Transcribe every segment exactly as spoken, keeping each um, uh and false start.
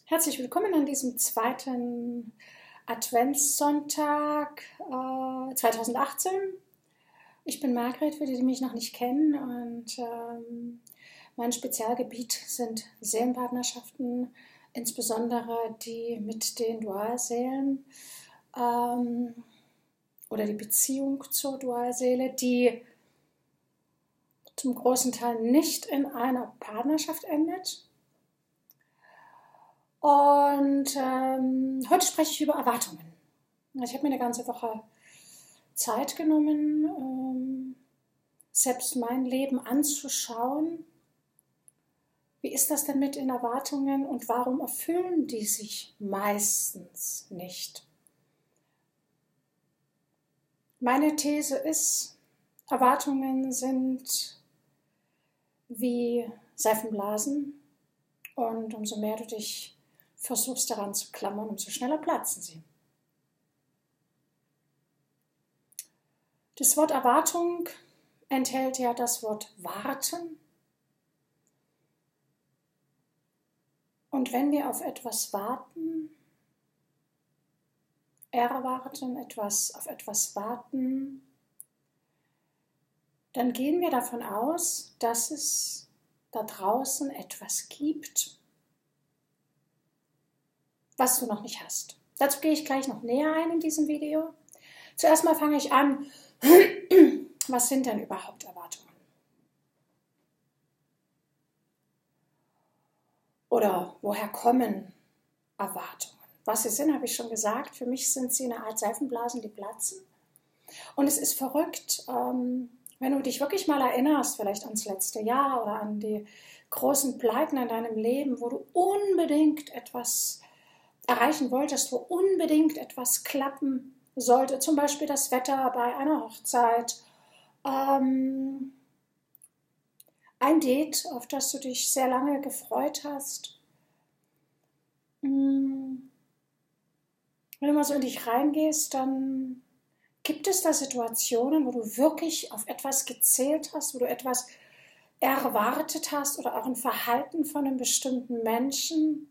Herzlich willkommen an diesem zweiten Adventssonntag äh, zweitausendachtzehn. Ich bin Margret, für die, die mich noch nicht kennen, und ähm, mein Spezialgebiet sind Seelenpartnerschaften, insbesondere die mit den Dualseelen ähm, oder die Beziehung zur Dualseele, die zum großen Teil nicht in einer Partnerschaft endet. Und ähm, heute spreche ich über Erwartungen. Ich habe mir eine ganze Woche Zeit genommen, ähm, selbst mein Leben anzuschauen. Wie ist das denn mit den Erwartungen und warum erfüllen die sich meistens nicht? Meine These ist, Erwartungen sind wie Seifenblasen, und umso mehr du dich versuchst daran zu klammern, umso schneller platzen sie. Das Wort Erwartung enthält ja das Wort warten. Und wenn wir auf etwas warten, erwarten, etwas, auf etwas warten, dann gehen wir davon aus, dass es da draußen etwas gibt, was du noch nicht hast. Dazu gehe ich gleich noch näher ein in diesem Video. Zuerst mal fange ich an, was sind denn überhaupt Erwartungen? Oder woher kommen Erwartungen? Was sie sind, habe ich schon gesagt. Für mich sind sie eine Art Seifenblasen, die platzen. Und es ist verrückt, ähm, wenn du dich wirklich mal erinnerst, vielleicht ans letzte Jahr oder an die großen Pleiten in deinem Leben, wo du unbedingt etwas erreichen wolltest, wo unbedingt etwas klappen sollte, zum Beispiel das Wetter bei einer Hochzeit, ähm, ein Date, auf das du dich sehr lange gefreut hast. Wenn du mal so in dich reingehst, dann gibt es da Situationen, wo du wirklich auf etwas gezählt hast, wo du etwas erwartet hast oder auch ein Verhalten von einem bestimmten Menschen.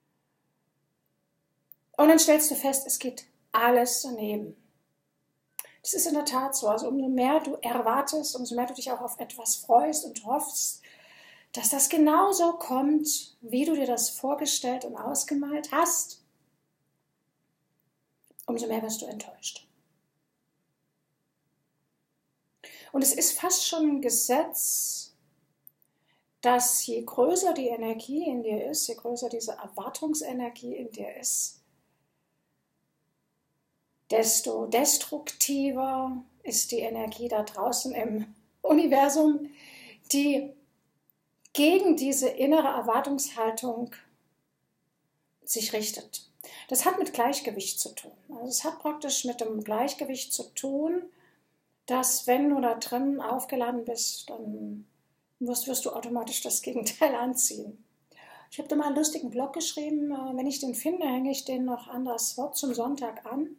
Und dann stellst du fest, es geht alles daneben. Das ist in der Tat so. Also umso mehr du erwartest, umso mehr du dich auch auf etwas freust und hoffst, dass das genauso kommt, wie du dir das vorgestellt und ausgemalt hast, umso mehr wirst du enttäuscht. Und es ist fast schon ein Gesetz, dass je größer die Energie in dir ist, je größer diese Erwartungsenergie in dir ist, desto destruktiver ist die Energie da draußen im Universum, die gegen diese innere Erwartungshaltung sich richtet. Das hat mit Gleichgewicht zu tun. Also es hat praktisch mit dem Gleichgewicht zu tun, dass wenn du da drin aufgeladen bist, dann wirst, wirst du automatisch das Gegenteil anziehen. Ich habe da mal einen lustigen Blog geschrieben. Wenn ich den finde, hänge ich den noch an das Wort zum Sonntag an.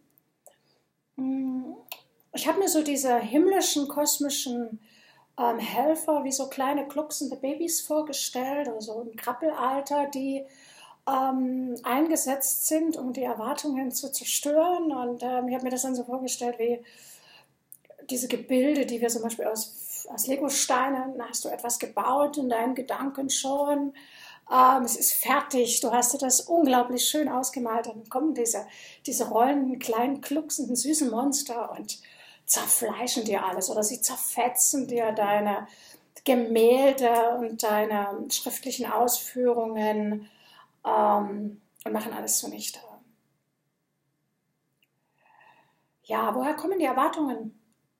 Ich habe mir so diese himmlischen, kosmischen ähm, Helfer wie so kleine glucksende Babys vorgestellt, also im Krabbelalter, die ähm, eingesetzt sind, um die Erwartungen zu zerstören. Und ähm, ich habe mir das dann so vorgestellt wie diese Gebilde, die wir zum Beispiel aus, aus Legosteinen, da hast du etwas gebaut in deinen Gedanken schon. Ähm, es ist fertig, du hast dir das unglaublich schön ausgemalt, dann kommen diese, diese rollenden, kleinen, glucksenden, süßen Monster und zerfleischen dir alles oder sie zerfetzen dir deine Gemälde und deine schriftlichen Ausführungen ähm, und machen alles zunichte. Ja, woher kommen die Erwartungen?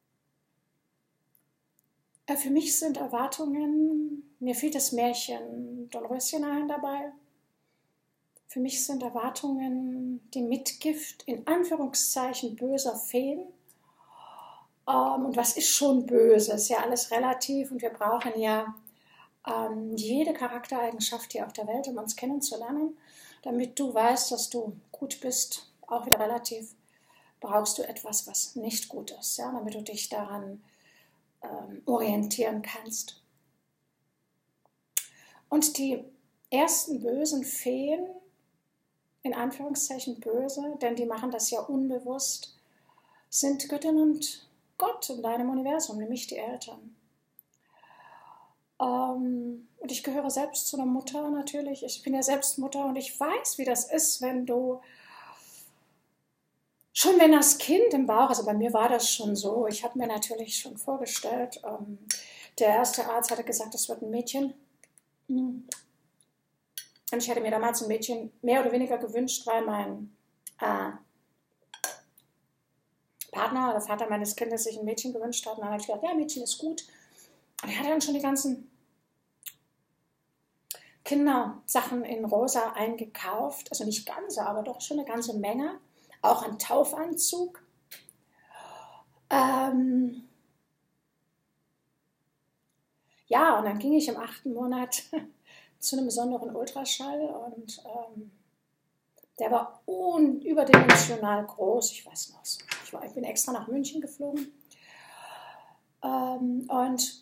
Für mich sind Erwartungen, mir fiel das Märchen Dornröschen ein dabei. Für mich sind Erwartungen die Mitgift in Anführungszeichen böser Feen. Ähm, und was ist schon böse? Ist ja alles relativ und wir brauchen ja ähm, jede Charaktereigenschaft hier auf der Welt, um uns kennenzulernen. Damit du weißt, dass du gut bist, auch wieder relativ, brauchst du etwas, was nicht gut ist, ja? Damit du dich daran ähm, orientieren kannst. Und die ersten bösen Feen in Anführungszeichen böse, denn die machen das ja unbewusst, sind Göttin und Gott in deinem Universum, nämlich die Eltern. Ähm, und ich gehöre selbst zu einer Mutter natürlich. Ich bin ja selbst Mutter und ich weiß, wie das ist, wenn du, schon wenn das Kind im Bauch, also bei mir war das schon so, ich habe mir natürlich schon vorgestellt, ähm, der erste Arzt hatte gesagt, das wird ein Mädchen. Und ich hätte mir damals ein Mädchen mehr oder weniger gewünscht, weil mein äh, Partner, der Vater meines Kindes, sich ein Mädchen gewünscht hat. Und dann habe ich gedacht, ja, Mädchen ist gut. Und er hatte dann schon die ganzen Kindersachen in rosa eingekauft. Also nicht ganze, aber doch schon eine ganze Menge. Auch ein Taufanzug. Ähm ja, und dann ging ich im achten Monat zu einem besonderen Ultraschall und ähm, der war un überdimensional groß. Ich weiß noch so. Ich, war, ich bin extra nach München geflogen. Ähm, und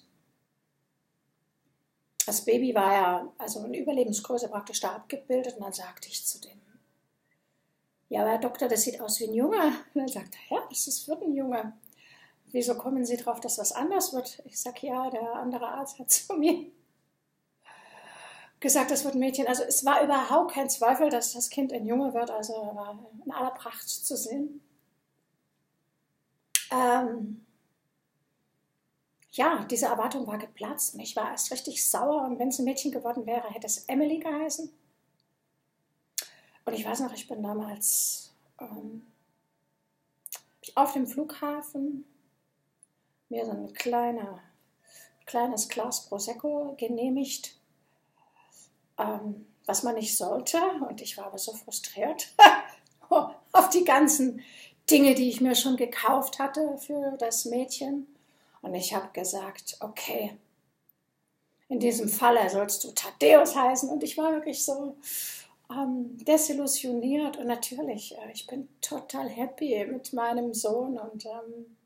das Baby war ja also in Überlebensgröße praktisch da abgebildet. Und dann sagte ich zu dem, ja, aber Herr Doktor, das sieht aus wie ein Junge. Und dann sagte er, ja, das ist, wird ein Junge. Wieso kommen Sie drauf, dass was anders wird? Ich sage, ja, der andere Arzt hat zu mir gesagt, das wird ein Mädchen. Also es war überhaupt kein Zweifel, dass das Kind ein Junge wird. Also war in aller Pracht zu sehen. Ähm ja, diese Erwartung war geplatzt und ich war erst richtig sauer. Und wenn es ein Mädchen geworden wäre, hätte es Emily geheißen. Und ich weiß noch, ich bin damals ähm, auf dem Flughafen mir so ein kleiner, kleines Glas Prosecco genehmigt, ähm, was man nicht sollte. Und ich war aber so frustriert auf die ganzen Dinge, die ich mir schon gekauft hatte für das Mädchen. Und ich habe gesagt, okay, in diesem Falle sollst du Thaddäus heißen. Und ich war wirklich so ähm, desillusioniert. Und natürlich, äh, ich bin total happy mit meinem Sohn. Und ähm,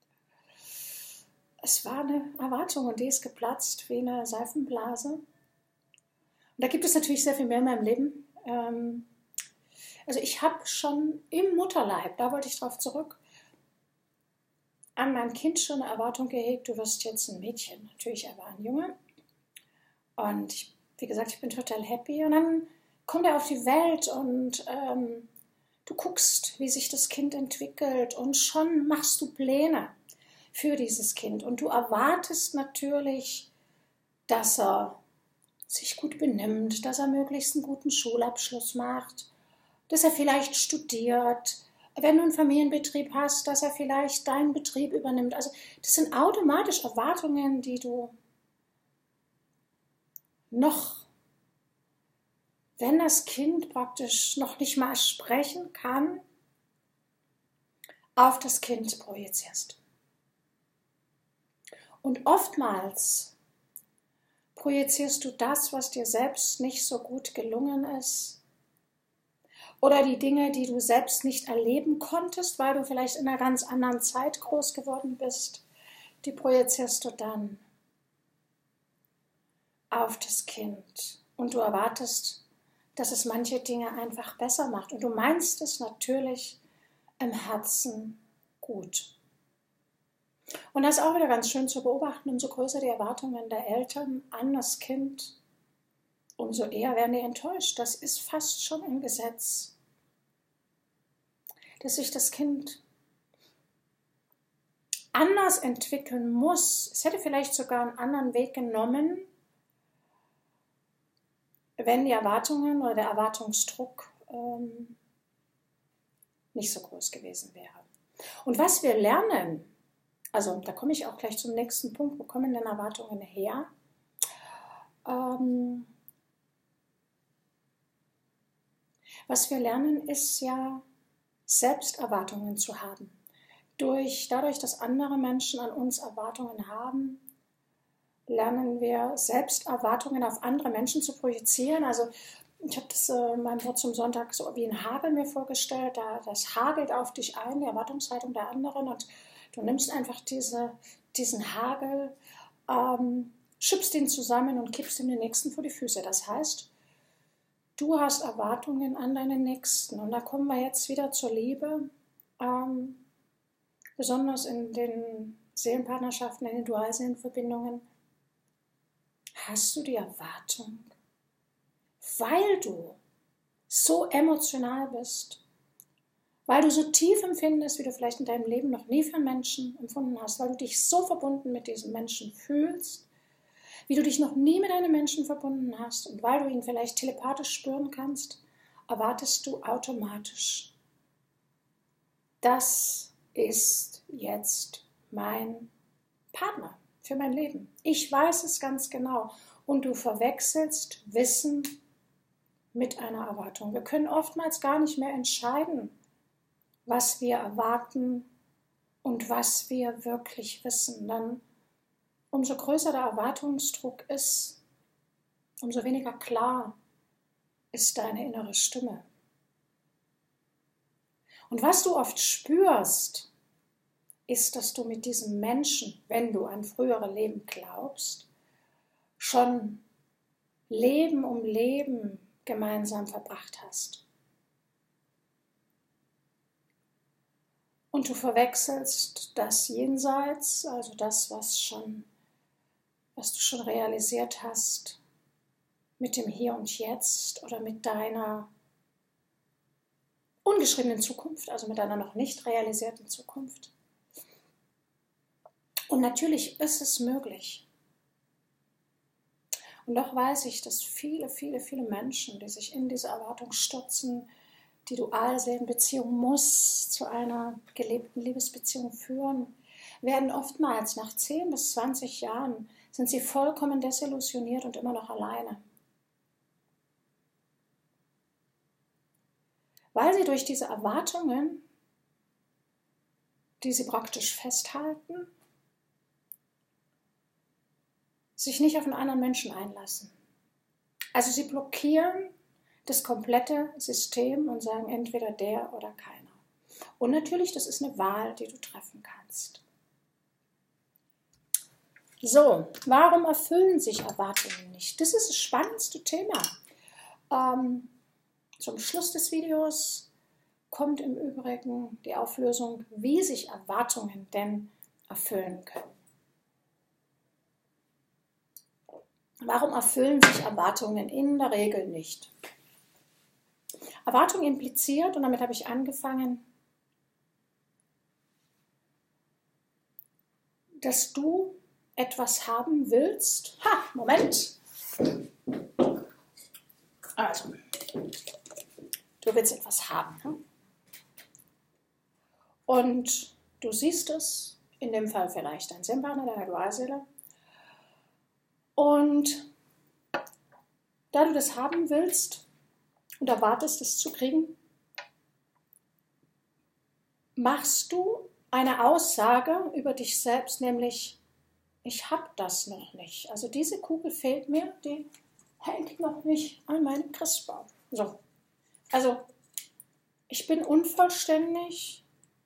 es war eine Erwartung und die ist geplatzt wie eine Seifenblase. Und da gibt es natürlich sehr viel mehr in meinem Leben. Ähm, also ich habe schon im Mutterleib, da wollte ich drauf zurück, an mein Kind schon eine Erwartung gehegt, du wirst jetzt ein Mädchen. Natürlich, er war ein Junge. Und ich, wie gesagt, ich bin total happy. Und dann kommt er auf die Welt und ähm, du guckst, wie sich das Kind entwickelt und schon machst du Pläne für dieses Kind. Und du erwartest natürlich, dass er sich gut benimmt, dass er möglichst einen guten Schulabschluss macht, dass er vielleicht studiert, wenn du einen Familienbetrieb hast, dass er vielleicht deinen Betrieb übernimmt. Also das sind automatisch Erwartungen, die du noch, wenn das Kind praktisch noch nicht mal sprechen kann, auf das Kind projizierst. Und oftmals projizierst du das, was dir selbst nicht so gut gelungen ist, oder die Dinge, die du selbst nicht erleben konntest, weil du vielleicht in einer ganz anderen Zeit groß geworden bist, die projizierst du dann auf das Kind. Und du erwartest, dass es manche Dinge einfach besser macht. Und du meinst es natürlich im Herzen gut. Und das ist auch wieder ganz schön zu beobachten, umso größer die Erwartungen der Eltern an das Kind, umso eher werden die enttäuscht. Das ist fast schon ein Gesetz, dass sich das Kind anders entwickeln muss. Es hätte vielleicht sogar einen anderen Weg genommen, wenn die Erwartungen oder der Erwartungsdruck ähm, nicht so groß gewesen wäre. Und was wir lernen, also da komme ich auch gleich zum nächsten Punkt, wo kommen denn Erwartungen her? Ähm, was wir lernen, ist ja, Selbsterwartungen zu haben. Durch, dadurch, dass andere Menschen an uns Erwartungen haben, lernen wir Selbsterwartungen auf andere Menschen zu projizieren. Also ich habe das äh, in meinem Wort zum Sonntag so wie ein Hagel mir vorgestellt. Da, das hagelt auf dich ein, die Erwartungshaltung der anderen, und du nimmst einfach diese, diesen Hagel, ähm, schüppst ihn zusammen und kippst ihm den nächsten vor die Füße. Das heißt, Du hast Erwartungen an deinen Nächsten. Und da kommen wir jetzt wieder zur Liebe. Ähm, besonders in den Seelenpartnerschaften, in den Dualseelenverbindungen. Hast du die Erwartung, weil du so emotional bist, weil du so tief empfindest, wie du vielleicht in deinem Leben noch nie für einen Menschen empfunden hast, weil du dich so verbunden mit diesem Menschen fühlst, wie du dich noch nie mit einem Menschen verbunden hast und weil du ihn vielleicht telepathisch spüren kannst, erwartest du automatisch, das ist jetzt mein Partner für mein Leben. Ich weiß es ganz genau. Und du verwechselst Wissen mit einer Erwartung. Wir können oftmals gar nicht mehr entscheiden, was wir erwarten und was wir wirklich wissen. Dann, umso größer der Erwartungsdruck ist, umso weniger klar ist deine innere Stimme. Und was du oft spürst, ist, dass du mit diesem Menschen, wenn du an frühere Leben glaubst, schon Leben um Leben gemeinsam verbracht hast. Und du verwechselst das Jenseits, also das, was schon, was du schon realisiert hast, mit dem Hier und Jetzt oder mit deiner ungeschriebenen Zukunft, also mit deiner noch nicht realisierten Zukunft. Und natürlich ist es möglich. Und doch weiß ich, dass viele, viele, viele Menschen, die sich in diese Erwartung stürzen, die Dualseelenbeziehung muss zu einer gelebten Liebesbeziehung führen, werden oftmals nach zehn bis zwanzig Jahren sind sie vollkommen desillusioniert und immer noch alleine. Weil sie durch diese Erwartungen, die sie praktisch festhalten, sich nicht auf einen anderen Menschen einlassen. Also sie blockieren das komplette System und sagen entweder der oder keiner. Und natürlich, das ist eine Wahl, die du treffen kannst. So, warum erfüllen sich Erwartungen nicht? Das ist das spannendste Thema. Ähm, zum Schluss des Videos kommt im Übrigen die Auflösung, wie sich Erwartungen denn erfüllen können. Warum erfüllen sich Erwartungen in der Regel nicht? Erwartung impliziert, und damit habe ich angefangen, dass du etwas haben willst. Ha, Moment. Also, du willst etwas haben. Hm? Und du siehst es, in dem Fall vielleicht dein Seelenpartner, deine Dualseele. Und da du das haben willst und erwartest, es zu kriegen, machst du eine Aussage über dich selbst, nämlich, ich habe das noch nicht. Also diese Kugel fehlt mir, die hängt noch nicht an meinem Christbaum. So. Also, ich bin unvollständig,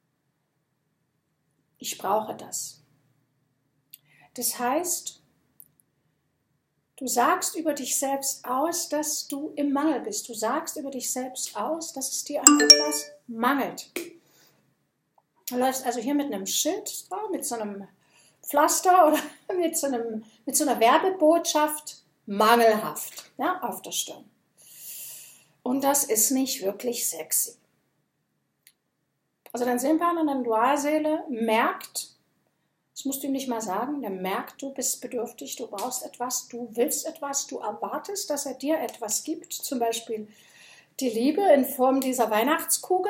ich brauche das. Das heißt, du sagst über dich selbst aus, dass du im Mangel bist. Du sagst über dich selbst aus, dass es dir an etwas mangelt. Du läufst also hier mit einem Schild, mit so einem Pflaster oder mit so, einem, mit so einer Werbebotschaft, mangelhaft, ja, auf der Stirn. Und das ist nicht wirklich sexy. Also dein Seelenpartner, deine Dualseele merkt, das musst du ihm nicht mal sagen, der merkt, du bist bedürftig, du brauchst etwas, du willst etwas, du erwartest, dass er dir etwas gibt, zum Beispiel die Liebe in Form dieser Weihnachtskugel.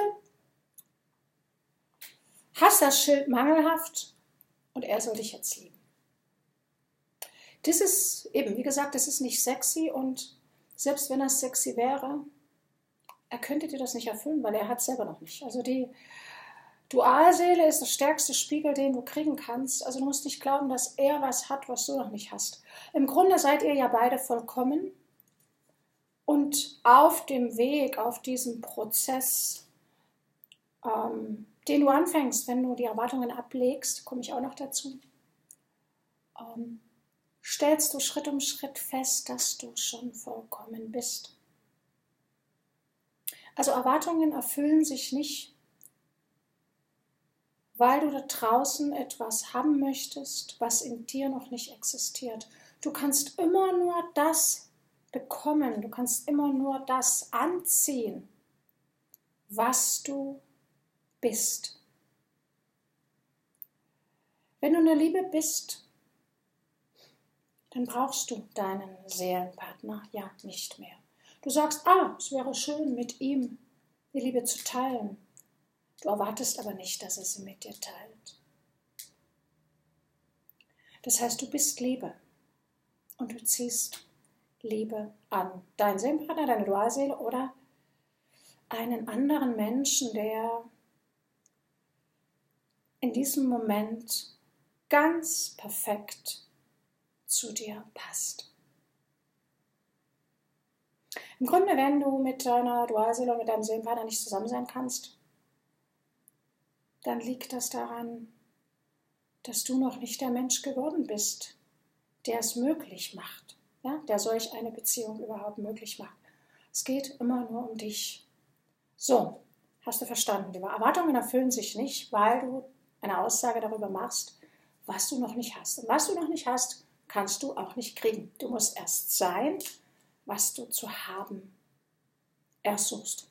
Hast das Schild mangelhaft und er soll dich jetzt lieben. Das ist eben, wie gesagt, das ist nicht sexy und selbst wenn das sexy wäre, er könnte dir das nicht erfüllen, weil er hat es selber noch nicht. Also die Dualseele ist der stärkste Spiegel, den du kriegen kannst. Also du musst nicht glauben, dass er was hat, was du noch nicht hast. Im Grunde seid ihr ja beide vollkommen und auf dem Weg, auf diesem Prozess, ähm, den du anfängst, wenn du die Erwartungen ablegst, komme ich auch noch dazu, ähm, stellst du Schritt um Schritt fest, dass du schon vollkommen bist. Also Erwartungen erfüllen sich nicht, weil du da draußen etwas haben möchtest, was in dir noch nicht existiert. Du kannst immer nur das bekommen, du kannst immer nur das anziehen, was du bist. Wenn du in der Liebe bist, dann brauchst du deinen Seelenpartner ja nicht mehr. Du sagst, ah, es wäre schön, mit ihm die Liebe zu teilen. Du erwartest aber nicht, dass er sie mit dir teilt. Das heißt, du bist Liebe und du ziehst Liebe an. Dein Seelenpartner, deine Dualseele oder einen anderen Menschen, der in diesem Moment ganz perfekt zu dir passt. Im Grunde, wenn du mit deiner Dualseele oder mit deinem Seelenpartner nicht zusammen sein kannst, dann liegt das daran, dass du noch nicht der Mensch geworden bist, der es möglich macht, ja, der solch eine Beziehung überhaupt möglich macht. Es geht immer nur um dich. So, hast du verstanden? Die Erwartungen erfüllen sich nicht, weil du eine Aussage darüber machst, was du noch nicht hast. Und was du noch nicht hast, kannst du auch nicht kriegen. Du musst erst sein, was du zu haben ersuchst.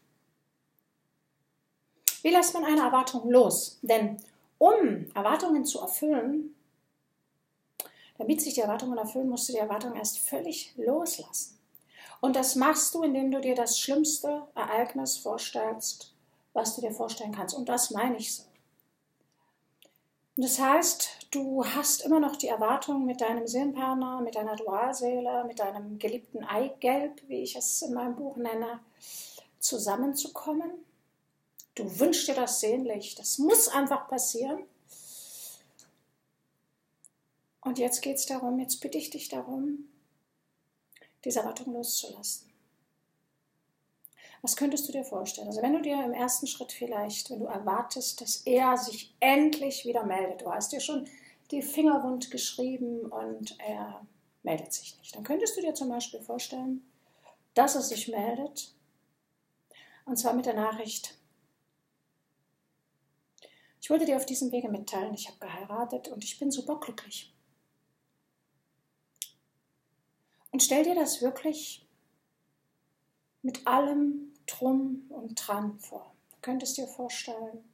Wie lässt man eine Erwartung los? Denn um Erwartungen zu erfüllen, damit sich die Erwartungen erfüllen, musst du die Erwartungen erst völlig loslassen. Und das machst du, indem du dir das schlimmste Ereignis vorstellst, was du dir vorstellen kannst. Und das meine ich so. Das heißt, du hast immer noch die Erwartung, mit deinem Seelenpartner, mit deiner Dualseele, mit deinem geliebten Eigelb, wie ich es in meinem Buch nenne, zusammenzukommen. Du wünschst dir das sehnlich. Das muss einfach passieren. Und jetzt geht es darum, jetzt bitte ich dich darum, diese Erwartung loszulassen. Was könntest du dir vorstellen? Also wenn du dir im ersten Schritt vielleicht, wenn du erwartest, dass er sich endlich wieder meldet, du hast dir schon die Finger wund geschrieben und er meldet sich nicht, dann könntest du dir zum Beispiel vorstellen, dass er sich meldet, und zwar mit der Nachricht: Ich wollte dir auf diesem Wege mitteilen, ich habe geheiratet und ich bin superglücklich. Und stell dir das wirklich mit allem Drum und Dran vor. Du könntest dir vorstellen,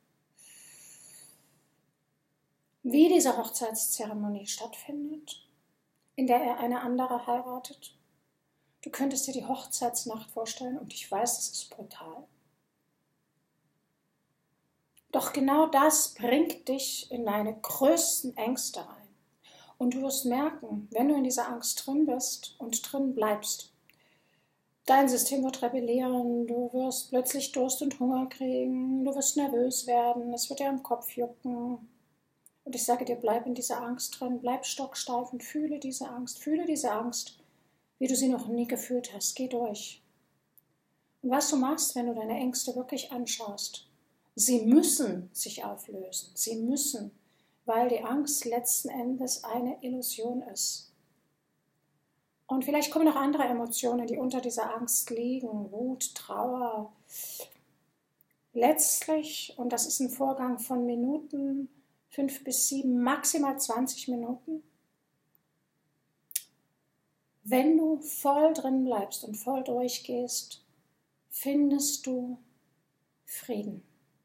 wie diese Hochzeitszeremonie stattfindet, in der er eine andere heiratet. Du könntest dir die Hochzeitsnacht vorstellen und ich weiß, das ist brutal. Doch genau das bringt dich in deine größten Ängste rein. Und du wirst merken, wenn du in dieser Angst drin bist und drin bleibst, dein System wird rebellieren, du wirst plötzlich Durst und Hunger kriegen, du wirst nervös werden, es wird dir am Kopf jucken. Und ich sage dir, bleib in dieser Angst drin, bleib stocksteif und fühle diese Angst, fühle diese Angst, wie du sie noch nie gefühlt hast. Geh durch. Und was du machst, wenn du deine Ängste wirklich anschaust, sie müssen sich auflösen, sie müssen, weil die Angst letzten Endes eine Illusion ist. Und vielleicht kommen noch andere Emotionen, die unter dieser Angst liegen, Wut, Trauer. Letztlich, und das ist ein Vorgang von Minuten, fünf bis sieben, maximal zwanzig Minuten, wenn du voll drin bleibst und voll durchgehst, findest du Frieden.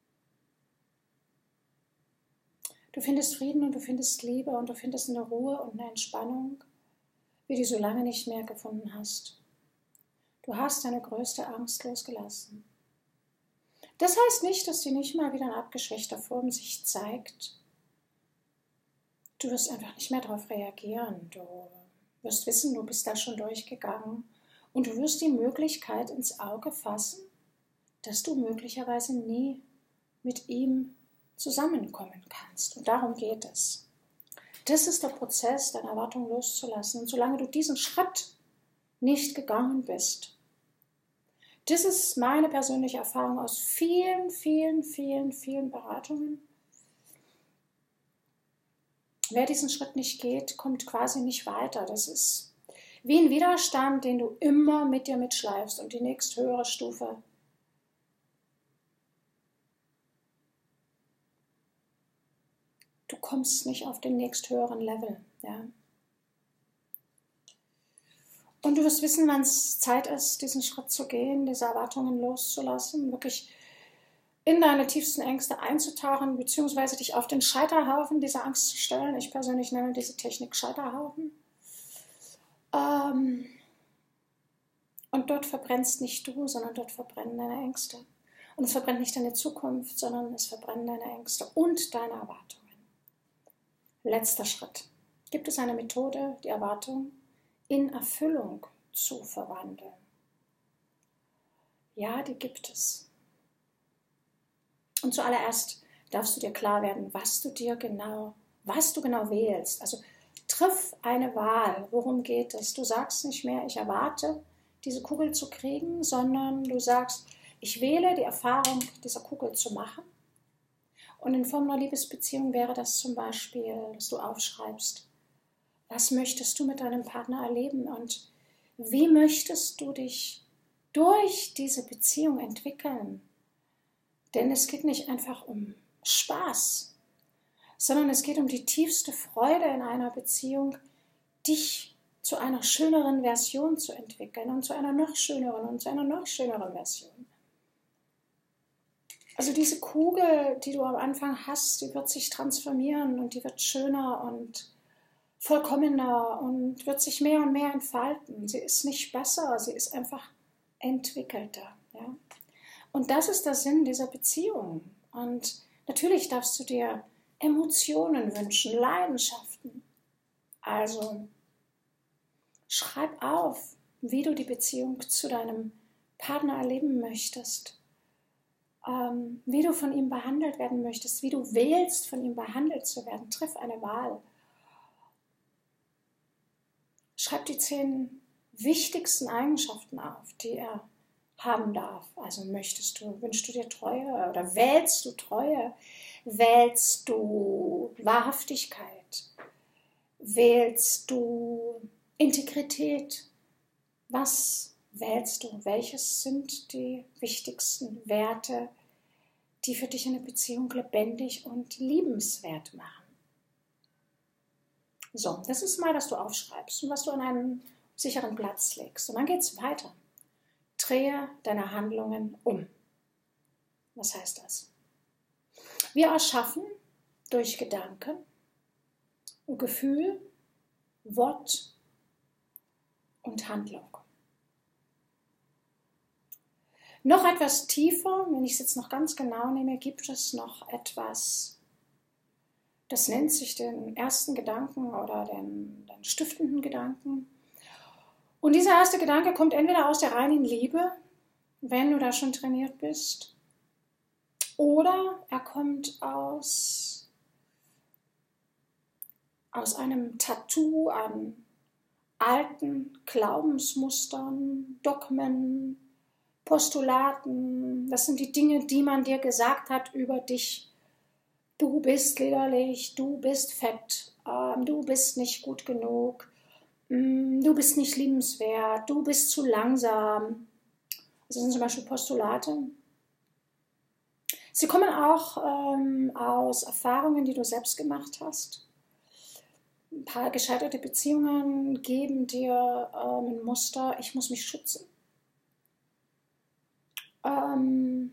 Du findest Frieden und du findest Liebe und du findest eine Ruhe und eine Entspannung, wie du so lange nicht mehr gefunden hast. Du hast deine größte Angst losgelassen. Das heißt nicht, dass sie nicht mal wieder in abgeschwächter Form sich zeigt. Du wirst einfach nicht mehr darauf reagieren. Du wirst wissen, du bist da schon durchgegangen und du wirst die Möglichkeit ins Auge fassen, dass du möglicherweise nie mit ihm zusammenkommen kannst. Und darum geht es. Das ist der Prozess, deine Erwartungen loszulassen. Und solange du diesen Schritt nicht gegangen bist, das ist meine persönliche Erfahrung aus vielen, vielen, vielen, vielen Beratungen. Wer diesen Schritt nicht geht, kommt quasi nicht weiter. Das ist wie ein Widerstand, den du immer mit dir mitschleifst. Und die nächsthöhere Stufe kommst nicht auf den nächsthöheren Level. Ja? Und du wirst wissen, wann es Zeit ist, diesen Schritt zu gehen, diese Erwartungen loszulassen, wirklich in deine tiefsten Ängste einzutauchen, beziehungsweise dich auf den Scheiterhaufen dieser Angst zu stellen. Ich persönlich nenne diese Technik Scheiterhaufen. Ähm, und dort verbrennst nicht du, sondern dort verbrennen deine Ängste. Und es verbrennt nicht deine Zukunft, sondern es verbrennen deine Ängste und deine Erwartungen. Letzter Schritt. Gibt es eine Methode, die Erwartung in Erfüllung zu verwandeln? Ja, die gibt es. Und zuallererst darfst du dir klar werden, was du dir genau, was du genau wählst. Also triff eine Wahl. Worum geht es? Du sagst nicht mehr, ich erwarte, diese Kugel zu kriegen, sondern du sagst, ich wähle die Erfahrung, diese Kugel zu machen. Und in Form einer Liebesbeziehung wäre das zum Beispiel, dass du aufschreibst, was möchtest du mit deinem Partner erleben und wie möchtest du dich durch diese Beziehung entwickeln? Denn es geht nicht einfach um Spaß, sondern es geht um die tiefste Freude in einer Beziehung, dich zu einer schöneren Version zu entwickeln und zu einer noch schöneren und zu einer noch schöneren Version. Also diese Kugel, die du am Anfang hast, die wird sich transformieren und die wird schöner und vollkommener und wird sich mehr und mehr entfalten. Sie ist nicht besser, sie ist einfach entwickelter. Ja? Und das ist der Sinn dieser Beziehung. Und natürlich darfst du dir Emotionen wünschen, Leidenschaften. Also schreib auf, wie du die Beziehung zu deinem Partner erleben möchtest. Ähm, wie du von ihm behandelt werden möchtest, wie du wählst, von ihm behandelt zu werden. Triff eine Wahl. Schreib die zehn wichtigsten Eigenschaften auf, die er haben darf. Also möchtest du, wünschst du dir Treue oder wählst du Treue? Wählst du Wahrhaftigkeit? Wählst du Integrität? Was wählst du? Welches sind die wichtigsten Werte, die für dich eine Beziehung lebendig und liebenswert machen? So, das ist mal, was du aufschreibst und was du an einen sicheren Platz legst. Und dann geht es weiter. Drehe deine Handlungen um. Was heißt das? Wir erschaffen durch Gedanken, Gefühl, Wort und Handlung. Noch etwas tiefer, wenn ich es jetzt noch ganz genau nehme, gibt es noch etwas, das nennt sich den ersten Gedanken oder den, den stiftenden Gedanken. Und dieser erste Gedanke kommt entweder aus der reinen Liebe, wenn du da schon trainiert bist, oder er kommt aus, aus einem Tattoo an alten Glaubensmustern, Dogmen, Postulaten. Das sind die Dinge, die man dir gesagt hat über dich. Du bist liederlich, du bist fett, ähm, du bist nicht gut genug, ähm, du bist nicht liebenswert, du bist zu langsam. Das sind zum Beispiel Postulate. Sie kommen auch ähm, aus Erfahrungen, die du selbst gemacht hast. Ein paar gescheiterte Beziehungen geben dir ähm, ein Muster, ich muss mich schützen. Ähm,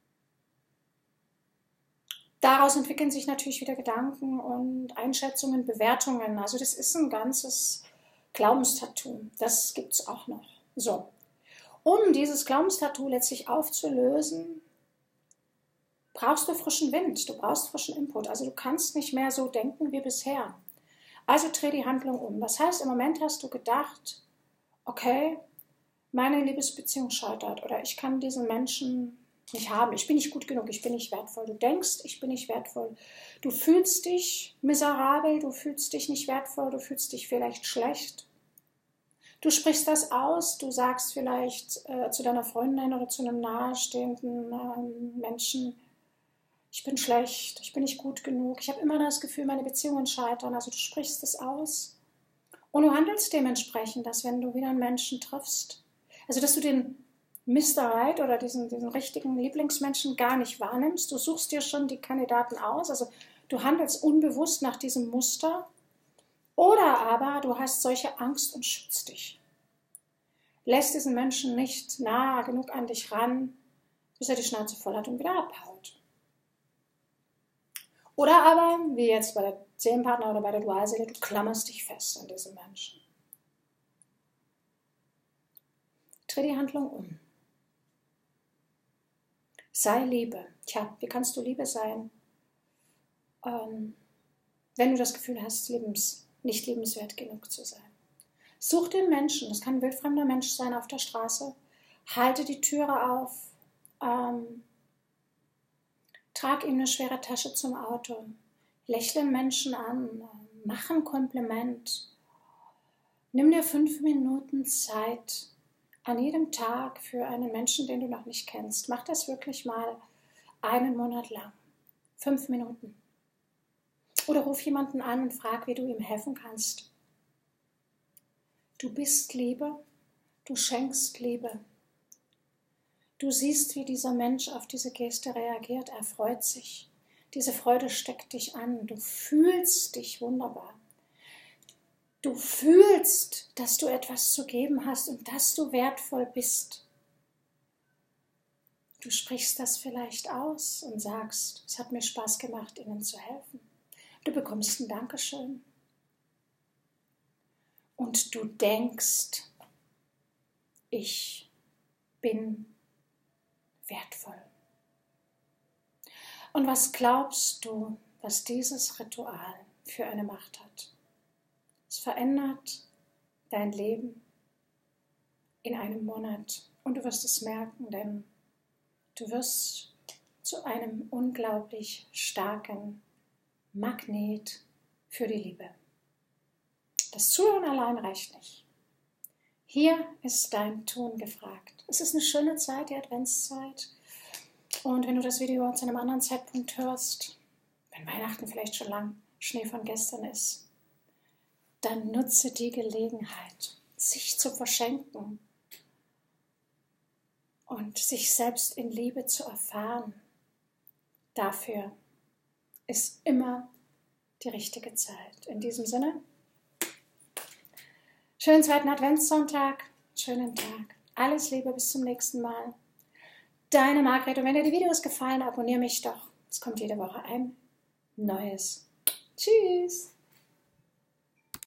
Daraus entwickeln sich natürlich wieder Gedanken und Einschätzungen, Bewertungen. Also das ist ein ganzes Glaubenstattoo. Das gibt es auch noch. So. Um dieses Glaubenstattoo letztlich aufzulösen, brauchst du frischen Wind, du brauchst frischen Input. Also du kannst nicht mehr so denken wie bisher. Also dreh die Handlung um. Das heißt, im Moment hast du gedacht, okay, meine Liebesbeziehung scheitert oder ich kann diesen Menschen nicht haben, ich bin nicht gut genug, ich bin nicht wertvoll. Du denkst, ich bin nicht wertvoll. Du fühlst dich miserabel, du fühlst dich nicht wertvoll, du fühlst dich vielleicht schlecht. Du sprichst das aus, du sagst vielleicht äh, zu deiner Freundin oder zu einem nahestehenden äh, Menschen, ich bin schlecht, ich bin nicht gut genug, ich habe immer das Gefühl, meine Beziehungen scheitern. Also du sprichst es aus und du handelst dementsprechend, dass wenn du wieder einen Menschen triffst, also dass du den Mister Right oder diesen, diesen richtigen Lieblingsmenschen gar nicht wahrnimmst. Du suchst dir schon die Kandidaten aus. Also du handelst unbewusst nach diesem Muster oder aber du hast solche Angst und schützt dich. Lässt diesen Menschen nicht nah genug an dich ran, bis er die Schnauze voll hat und wieder abhaut. Oder aber, wie jetzt bei der Seelenpartner oder bei der Dualseele, du klammerst dich fest an diesen Menschen. Dreh die Handlung um. Sei Liebe. Tja, wie kannst du Liebe sein, ähm, wenn du das Gefühl hast, liebens, nicht liebenswert genug zu sein? Such den Menschen, das kann ein wildfremder Mensch sein auf der Straße, halte die Türe auf, ähm, trag ihm eine schwere Tasche zum Auto, lächle Menschen an, mach ein Kompliment, nimm dir fünf Minuten Zeit an jedem Tag für einen Menschen, den du noch nicht kennst. Mach das wirklich mal einen Monat lang, fünf Minuten. Oder ruf jemanden an und frag, wie du ihm helfen kannst. Du bist Liebe, du schenkst Liebe. Du siehst, wie dieser Mensch auf diese Geste reagiert, er freut sich. Diese Freude steckt dich an, du fühlst dich wunderbar. Du fühlst, dass du etwas zu geben hast und dass du wertvoll bist. Du sprichst das vielleicht aus und sagst, es hat mir Spaß gemacht, ihnen zu helfen. Du bekommst ein Dankeschön. Und du denkst, ich bin wertvoll. Und was glaubst du, was dieses Ritual für eine Macht hat? Es verändert dein Leben in einem Monat und du wirst es merken, denn du wirst zu einem unglaublich starken Magnet für die Liebe. Das Zuhören allein reicht nicht. Hier ist dein Tun gefragt. Es ist eine schöne Zeit, die Adventszeit. Und wenn du das Video zu einem anderen Zeitpunkt hörst, wenn Weihnachten vielleicht schon lang Schnee von gestern ist, dann nutze die Gelegenheit, sich zu verschenken und sich selbst in Liebe zu erfahren. Dafür ist immer die richtige Zeit. In diesem Sinne, schönen zweiten Adventssonntag, schönen Tag. Alles Liebe, bis zum nächsten Mal. Deine Margret. Und wenn dir die Videos gefallen, abonniere mich doch. Es kommt jede Woche ein neues. Tschüss.